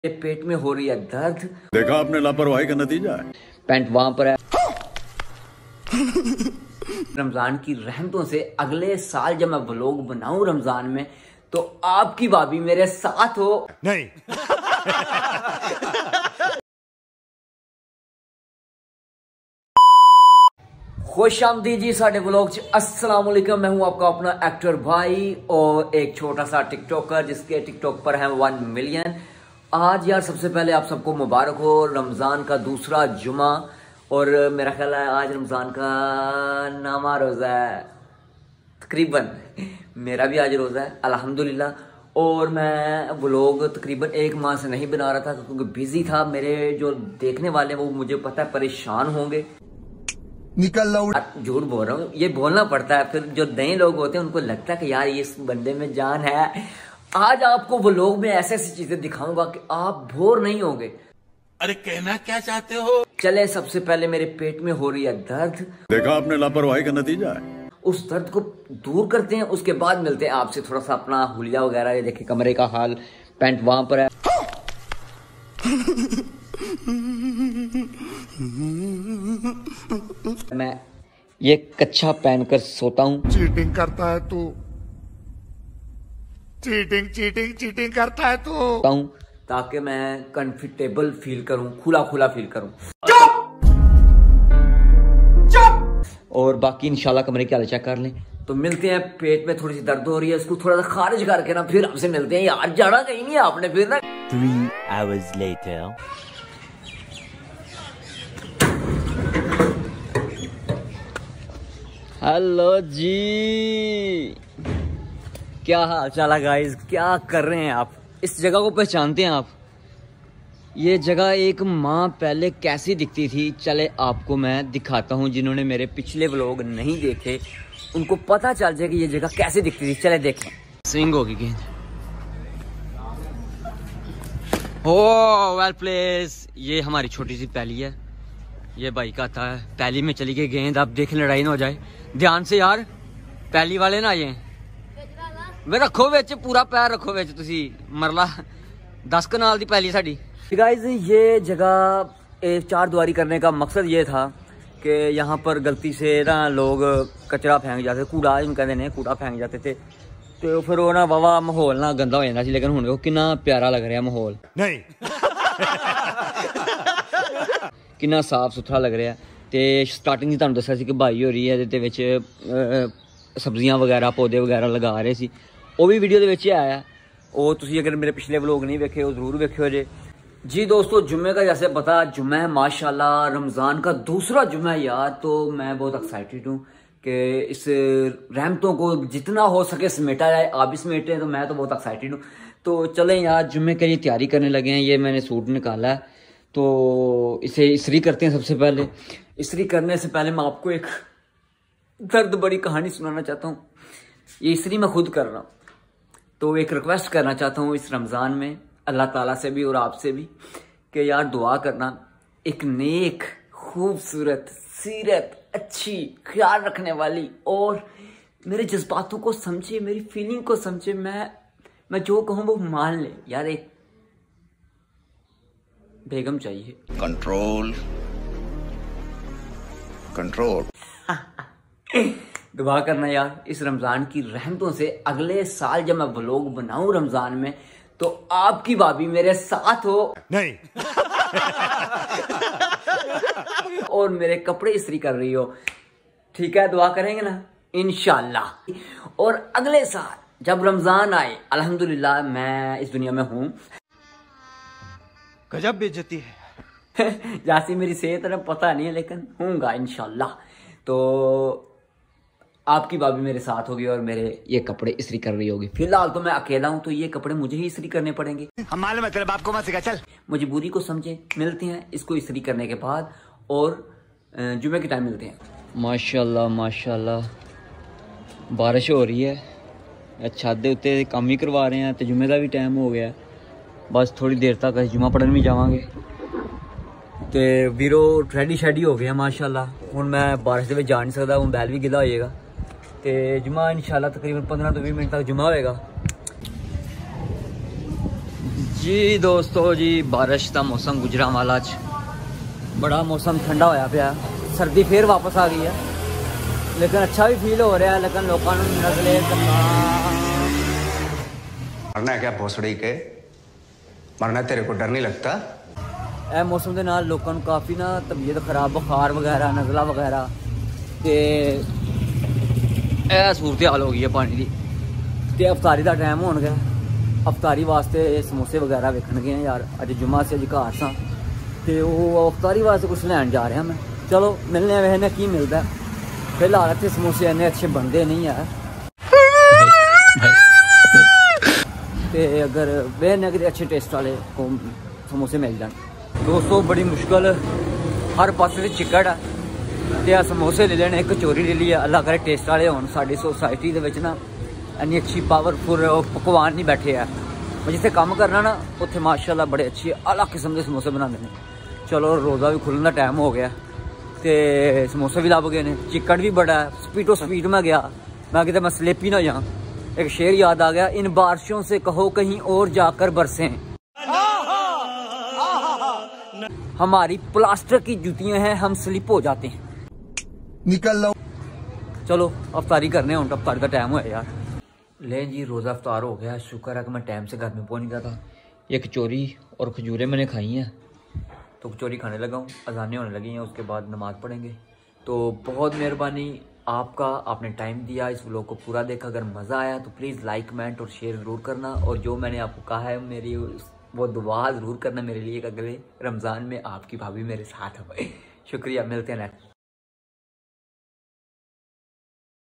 पेट में हो रही है दर्द। देखा आपने लापरवाही का नतीजा है। पैंट वहां पर है। रमजान की रहमतों से अगले साल जब मैं व्लॉग बनाऊं रमजान में तो आपकी भाभी मेरे साथ हो। नहीं। खुश आमदीद जी साडे व्लॉग च। अस्सलाम वालेकुम, मैं हूं आपका अपना एक्टर भाई और एक छोटा सा टिकटॉकर जिसके टिकटॉक पर है 1 मिलियन। आज यार सबसे पहले आप सबको मुबारक हो रमज़ान का दूसरा जुमा। और मेरा ख्याल है आज रमज़ान का नामा रोज़ा है तकरीबन। मेरा भी आज रोज़ा है अल्हम्दुलिल्लाह। और मैं व्लॉग तकरीबन 1 माह से नहीं बना रहा था क्योंकि बिजी था। मेरे जो देखने वाले वो मुझे पता है परेशान होंगे। निकल लो। झूठ बोल रहा हूँ, ये बोलना पड़ता है। फिर जो नए लोग होते हैं उनको लगता है कि यार ये इस बंदे में जान है। आज आपको व्लॉग में ऐसी ऐसी चीजें दिखाऊंगा कि आप बोर नहीं होंगे। अरे कहना क्या चाहते हो? चले सबसे पहले मेरे पेट में हो रही है दर्द। देखा आपने लापरवाही का नतीजा है। उस दर्द को दूर करते हैं, उसके बाद मिलते हैं आपसे। थोड़ा सा अपना हुलिया वगैरह, ये देखिए कमरे का हाल, पैंट वहां पर है। मैं ये कच्छा पहनकर सोता हूँ। चीटिंग करता है तू। चीटिंग करता है तू। ताकि मैं कंफर्टेबल फील करूं, खुला खुला फील करूं। और बाकी इंशाल्लाह कमरे की हालत चेक कर लें तो मिलते हैं। पेट में थोड़ी सी दर्द हो रही है, इसको थोड़ा सा खारिज करके ना फिर हमसे मिलते हैं। यार जाना कहीं नहीं आपने फिर ना। 3 hours later. हेलो जी, क्या हाल चाल है गाइस? क्या कर रहे हैं आप? इस जगह को पहचानते हैं आप? ये जगह 1 माह पहले कैसी दिखती थी चले आपको मैं दिखाता हूँ। जिन्होंने मेरे पिछले व्लॉग नहीं देखे उनको पता चल जाए कि ये जगह कैसे दिखती थी। चले देखें। स्विंग होगी गेंद। Oh well place. ये हमारी छोटी सी पैली है। ये भाई का था, पैली में चली गई गेंद। अब देखें लड़ाई ना हो जाए। ध्यान से यार, पैली वाले ना आए। वे रखो विच, पूरा पैर रखो विच। तुसी मरला 10 कनाल दी पैली साडी। गाइस ये जगह 4 द्वारी करने का मकसद ये था कि यहाँ पर गलती से ना लोग कचरा फेंक जाते, कूड़ा कहते हैं, कूड़ा फेंक जाते थे। तो फिर वो ना वावा माहौल ना गंदा हो जाता। लेकिन हुण कितना प्यारा लग रहा माहौल। नहीं। कितना साफ सुथरा लग रहा है। तो स्टार्टिंग तुहानूं दस्सिया सी कि भाई हो रही है ਇਹਦੇ ਵਿੱਚ सब्जियां वगैरह पौधे वगैरह लगा रहे सी। वो भी वीडियो ਦੇ आया। वो तुसी अगर मेरे पिछले व्लॉग नहीं वेखे वो जरूर वेखियो जे। जी दोस्तों, जुम्मे का जैसे पता जुम्मा है माशाल्लाह, रमज़ान का दूसरा जुम्मा है यार। तो मैं बहुत एक्साइटेड हूँ कि इस रहमतों को जितना हो सके समेटा जाए। आप भी समेटें तो मैं तो बहुत एक्साइटेड हूँ। तो चलें यार जुम्मे के लिए तैयारी करने लगे हैं। ये मैंने सूट निकाला है तो इसे इस्त्री करते हैं। सबसे पहले इस्त्री करने से पहले मैं आपको एक दर्द बड़ी कहानी सुनाना चाहता हूँ। ये इस्त्री मैं खुद कर रहा हूँ। तो एक रिक्वेस्ट करना चाहता हूँ इस रमज़ान में अल्लाह ताला से भी और आपसे भी कि यार दुआ करना, एक नेक खूबसूरत सीरत अच्छी ख्याल रखने वाली और मेरे जज्बातों को समझे, मेरी फीलिंग को समझे। मैं जो कहूँ वो मान ले यार। एक बेगम चाहिए। कंट्रोल। दुआ करना यार इस रमज़ान की रहमतों से अगले साल जब मैं व्लॉग बनाऊं रमज़ान में तो आपकी भाभी मेरे साथ हो। नहीं। और मेरे कपड़े इस्त्री कर रही हो। ठीक है, दुआ करेंगे ना इंशाल्लाह। और अगले साल जब रमज़ान आए, अल्हम्दुलिल्लाह मैं इस दुनिया में हूँ। गजब बेइज्जती है। जैसी मेरी सेहत है पता नहीं है, लेकिन हूँगा इंशाल्लाह। तो आपकी भाभी मेरे साथ होगी और मेरे ये कपड़े इस्त्री कर रही होगी। फिलहाल तो मैं अकेला हूँ तो ये कपड़े मुझे ही इस्त्री करने पड़ेंगे। हम मालूम है तेरे बाप को मत सिखा। चल मजबूरी को समझे। मिलते हैं इसको इस्त्री करने के बाद और जुमे के टाइम मिलते हैं। माशाल्लाह माशाल्लाह बारिश हो रही है। छत दे उत्ते काम भी करवा रहे हैं तो जुमे का भी टाइम हो गया। बस थोड़ी देर तक अस जुमा पढ़न भी जावांगे। तो वीरो रेडी शेडी हो गया माशाल्लाह। हुण मैं बारिश दे विच जा नहीं सकदा, हुण बैल भी गिला होएगा। तो जुमा इंशाल्लाह तकरीबन 15 तो 20 मिनट तक जुमा होएगा। जी जी दोस्तों जी बारिश का मौसम गुजरांवाला च बड़ा मौसम ठंडा होया पिया, सर्दी फिर वापस आ गई है, लेकिन अच्छा भी फील हो रहा है। लेकिन लोगों ने नजले मरना है क्या भोसड़ी के, मरना तेरे को डर नहीं लगता? ए मौसम के नाल लोगों को काफ़ी ना तबीयत खराब, बुखार वगैरह, नज़ला वगैरह ते सूरत हाल हो गई है पानी की। तो अफतारी का टाइम हो गया, अफतारी वास्ते समोसे वगैरह वेखन गए हैं यार। अज जुम्मा से अज घर सा तो अफतारी वास्ते कुछ लैन जा रहा मैं। चलो मिलने वे की मिलता है। फिलहाल इतने समोसे इन्ने अच्छे बनते नहीं है, तो अगर वे कि अच्छे टेस्ट वाले समोसे मिल जाए। दोस्तों बड़ी मुश्किल हर पास चिकड़ है, तो समोसे ले लेने, कचौरी ले ली है, अल्लाह करे टेस्ट वाले हो। साड़ी सोसाइटी के ना इन्नी अच्छी पावरफुल पकवान नहीं बैठे है। मैं जिसे काम करना ना उत्थे माशाल्लाह बड़े अच्छे अलग किस्म के समोसे बनाते हैं। चलो रोज़ा भी खुलने का टाइम हो गया, तो समोसे भी लभ गए हैं, चिकड़ भी बड़ा है। स्पीडो स्पीड में गया, मैं कितने मैं स्लिप ही ना जाऊँ। एक शेर याद आ गया, इन बारिशों से कहो कहीं और जाकर बरसें, हमारी प्लास्टर की जूतियां हैं, हम स्लिप हो जाते हैं। निकल लो। चलो अफ्तारी करने, हूँ अफ्तारी का टाइम हुआ यार। ले जी रोज़ा अफ्तार हो गया, शुक्र है कि मैं टाइम से घर में पहुँच गया था। ये कचौरी और खजूरें मैंने खाई हैं, तो कचौरी खाने लगा हूँ। अजानें होने लगी हैं, उसके बाद नमाज़ पढ़ेंगे। तो बहुत मेहरबानी आपका, आपने टाइम दिया, इस व्लॉग को पूरा देखा। अगर मज़ा आया तो प्लीज़ लाइक कमेंट और शेयर ज़रूर करना, और जो मैंने आपको कहा है मेरी वो दुआ ज़रूर करना मेरे लिए कि अगले रमज़ान में आपकी भाभी मेरे साथ हो। शुक्रिया, मिलते हैं नेक्स्ट।